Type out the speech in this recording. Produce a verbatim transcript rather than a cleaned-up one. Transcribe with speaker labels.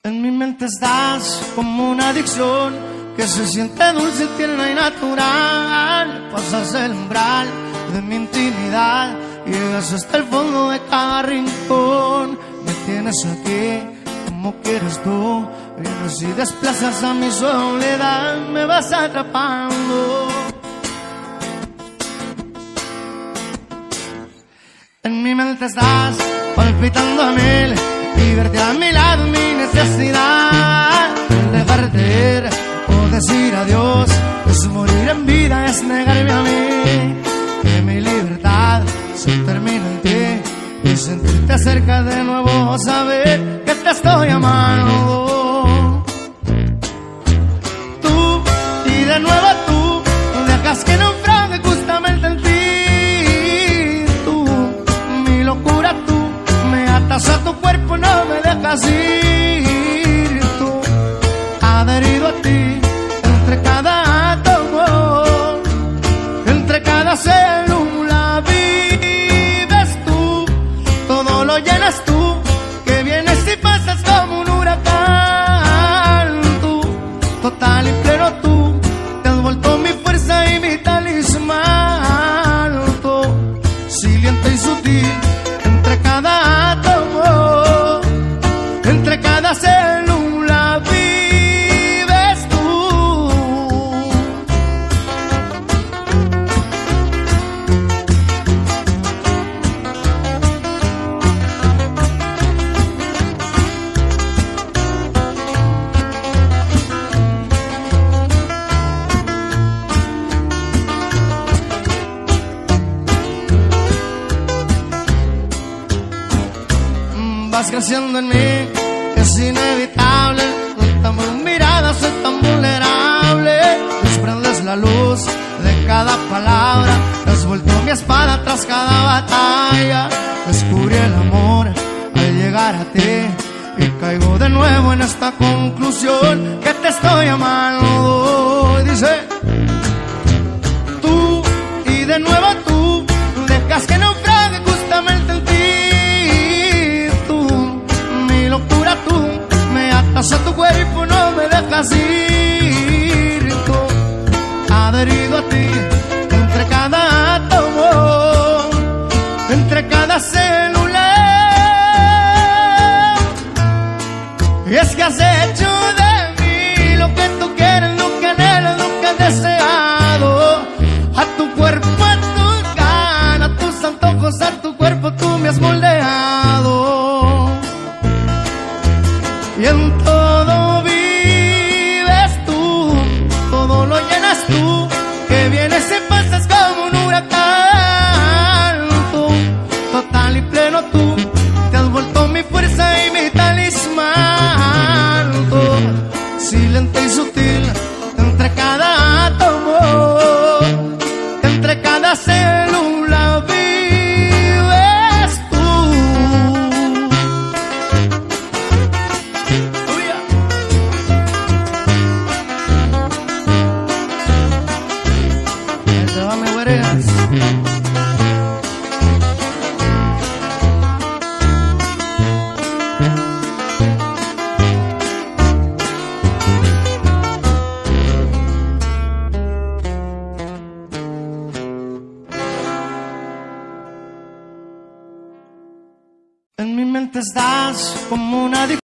Speaker 1: En mi mente estás como una adicción que se siente dulce, tierna y natural. Pasas el umbral de mi intimidad, llegas hasta el fondo de cada rincón. Me tienes aquí como quieres tú, vienes y desplazas a mi soledad, me vas atrapando. En mi mente estás palpitando a mil y verte a mi lado mi necesidad. El dejarte ir o decir adiós es morir en vida, es negarme a mí. Que mi libertad se termina en ti y sentirte cerca de nuevo, saber que te estoy amando. Tú y de nuevo tú dejas que naufrague justamente en ti. Tú, mi locura, tú me atas a tu cuerpo, no me dejas ir. Tú, adherido a ti, entre cada átomo, entre cada célula vives tú, todo lo llenas tú, que vienes y pasas como un huracán. Tú, total y pleno tú, te has vuelto mi fuerza y mi talismán. Tú, silente y sutil, entre cada átomo, entre cada célula vives tú. Vas creciendo en mí, es inevitable. Con tu mirada soy tan vulnerable. Desprendes la luz de cada palabra, has vuelto mi espada tras cada batalla. Descubrí el amor al llegar a ti y caigo de nuevo en esta conclusión, que te estoy amando. Y dice, tú y de nuevo tú dejas que naufrague justamente en ti. Locura tú, me atas a tu cuerpo, no me dejas ir. Tú, adherido a ti, entre cada átomo, entre cada célula. Y es que has hecho de mí lo que tú quieres, lo que anhelas, lo que has deseado. A tu cuerpo, a tus ganas, a tus antojos, a tu cuerpo tú me has moldeado. Y en todo vives tú, todo lo llenas tú, que vienes y pasas como un huracán. Tú, total y pleno tú, te has vuelto mi fuerza y mi talismán. Tú, silente y sutil, entre cada átomo, entre cada célula vives tú. En mi mente estás como una